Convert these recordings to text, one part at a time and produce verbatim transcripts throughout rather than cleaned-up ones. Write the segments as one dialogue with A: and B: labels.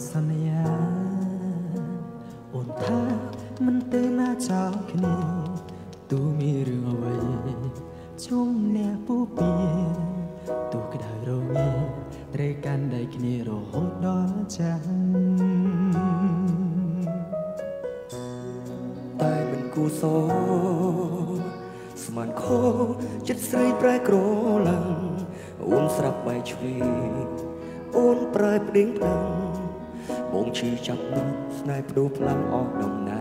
A: សន្យាអូនថាមិនទេណាចោលគ្នាទូមានរឿងអ្វីជុំអ្នកពូពៀទូក្តៅរងាត្រូវកាន់ដៃគ្នារហូតដល់ចាំ
B: តែមិនគូសោស្មានខោចិត្តស្រីប្រែក្រឡាំងអូនស្រាប់បែកឆ្វេងអូនប្រែប្តេងផ្ដឹងបងឈឺចាប់ណាស់ស្នេហ៍បដូរផ្លាំងអស់ដំណែ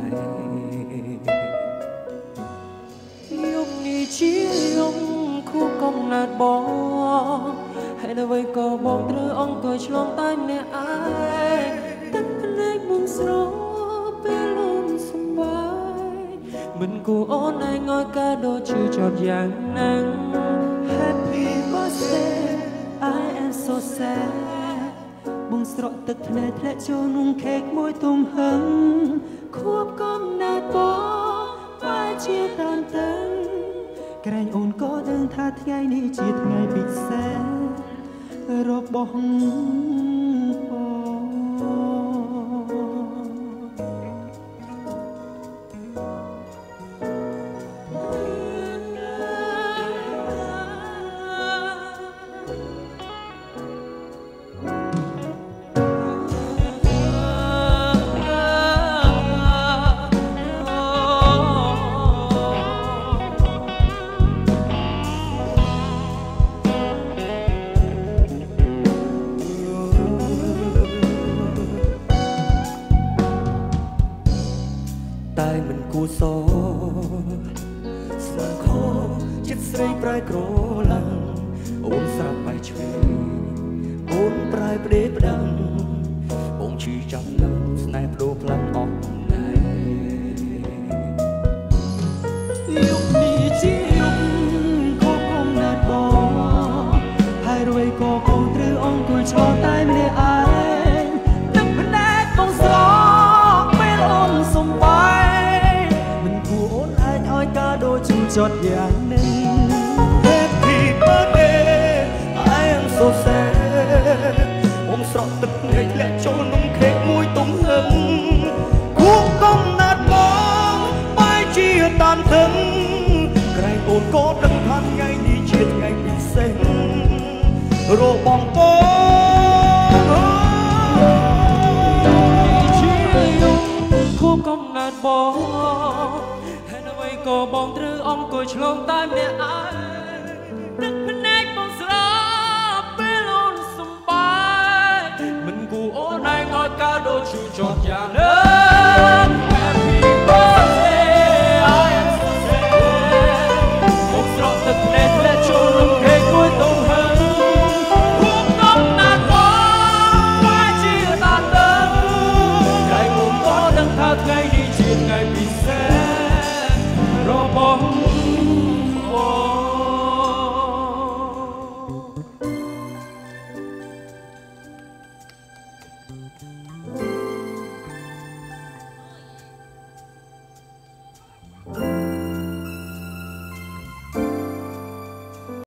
B: យប់នេះជាយប់គូកំណាត់បងហើយនៅវិញក៏បងត្រូវអង្គុយឆ្លងតែម្នាក់ឯងទឹកភ្នែកមុំស្រោពេលលំសំបាយមិនគួរអូនឯងឲ្យកាដូឈឺចត់យ៉ាងណាស់
A: Happy birthday I am so sad បងស្រក់ទឹកភ្នែកធ្លាក់ចូលក្នុងខេកមួយទំហឹងខួបកំណើតបងបែរជាតានតឹងក្រែងអូនក៏ដឹងថាថ្ងៃនេះជាថ្ងៃពិសេសរបស់បង
B: តែមិនគួរសស្មានខោចិត្តស្រីប្រែក្រឡាំងអូនស្រាប់បែកឆ្វេងអូនប្រែប្តេផ្ដឹងបងឈឺចាប់ណាស់ស្នេហ៍បដូរផ្លាំងអស់ណែ
A: យប់នេះជាយប់គូកំណើតបងហើយរួយក៏បងត្រូវអង្គុយឆ្លងតែម្នាក់ឯងទឹកភ្នែកបងស្រកពេលអូនសំបាយកាដូជូចត់យ៉ាងនេះ
B: Happy birthday I am so sad បងស្រក់ទឹកភ្នែកធ្លាក់ចូលក្នុងខេកមួយទំហឹងគួបកំណត់បងបែរជាតានតឹងក្រែងអូនក៏ដឹងថាថ្ងៃនេះជាថ្ងៃពិសេសរបស់បង
A: ជាយប់
B: គួបកំណត់បងក៏បងត្រូវអង្គុយឆ្លងតែម្នាក់ឯងទឹកភ្នែកបងស្រប់ពេលអូនសំបាយមិនគួរអូនឯងឲ្យកាដូឈឺចត់យ៉ាងណា